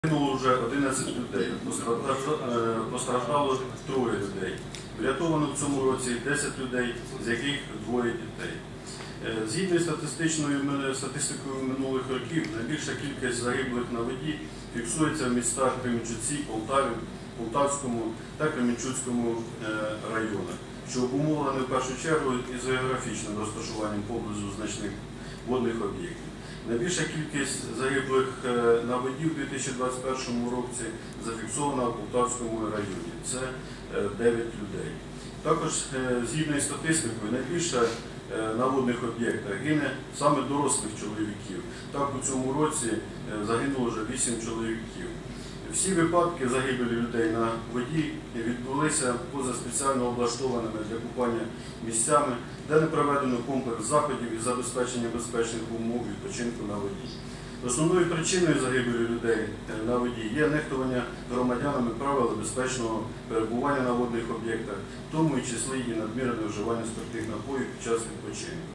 Загинуло вже 11 людей, постраждало 3 людей. Врятовано в цьому році 10 людей, з яких 2 дітей. Згідно з статистикою минулих років, найбільша кількість загиблих на воді фіксується в містах Кременчуці, Полтаві, Полтавському та Кременчуцькому районах, що обумовлено в першу чергу із географічним розташуванням поблизу значних водних об'єктів. Найбільша кількість загиблих на воді в 2021 році зафіксована в Полтавському районі. Це 9 людей. Також, згідно із статистикою, найбільше на водних об'єктах гине саме дорослих чоловіків. Так, у цьому році загинуло вже 8 чоловіків. Всі випадки загибелі людей на воді відбулися поза спеціально облаштованими для купання місцями, де не проведено комплекс заходів із забезпечення безпечних умов відпочинку на воді. Основною причиною загибелі людей на воді є нехтування громадянами правил безпечного перебування на водних об'єктах, в тому числі і надмірне вживання спиртних напоїв під час відпочинку.